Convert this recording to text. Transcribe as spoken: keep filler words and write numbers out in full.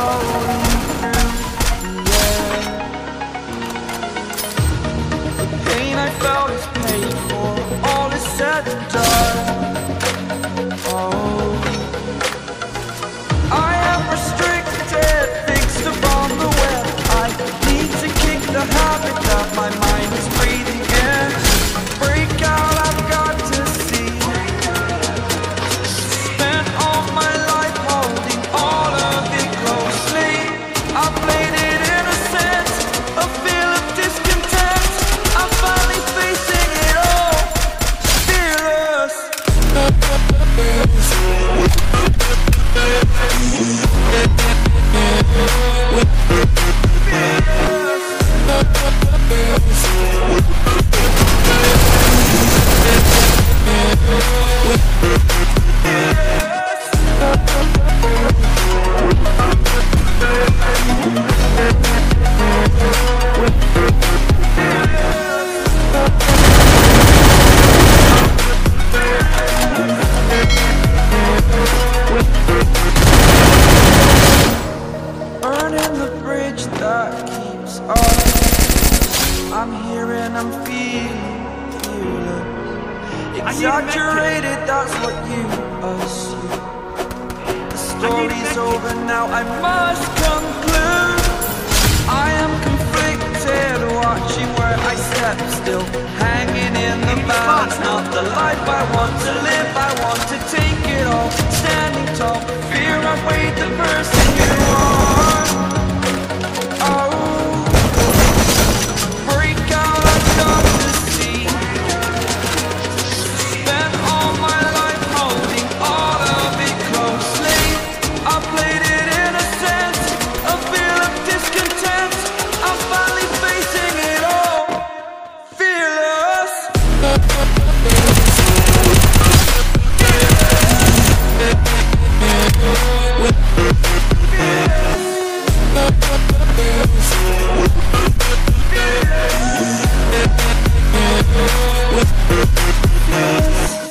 rolling through the air. The pain I felt is paid for, all is said and done. Oh, I am restricted, fixed upon the web. I need to kick the habit that my mind is breathing in. Break out, I've got to see. Spent all my life holding all of it closely. I played it innocent, a feel of discontent. I'm finally facing it all, fearless. Burning the bridge that keeps us. I'm here and I'm feeling fearless. Exaggerated, that's what you assume. The story's over now, I must conclude. I am conflicted, watching where I step still, hanging in the balance. Not the life I want to live, I want to take it all. Standing tall, fear I've weighed the person you are. Oh, break out, I've got to see. Spent all my life holding all of it closely. I played it innocent, a feel of discontent. I'm finally facing it all, fearless. Fearless.